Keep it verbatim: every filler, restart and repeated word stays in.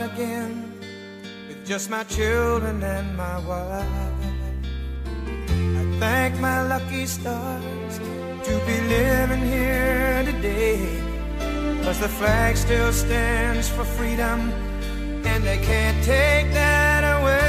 again with just my children and my wife. I thank my lucky stars to be living here today, 'cause the flag still stands for freedom, and they can't take that away.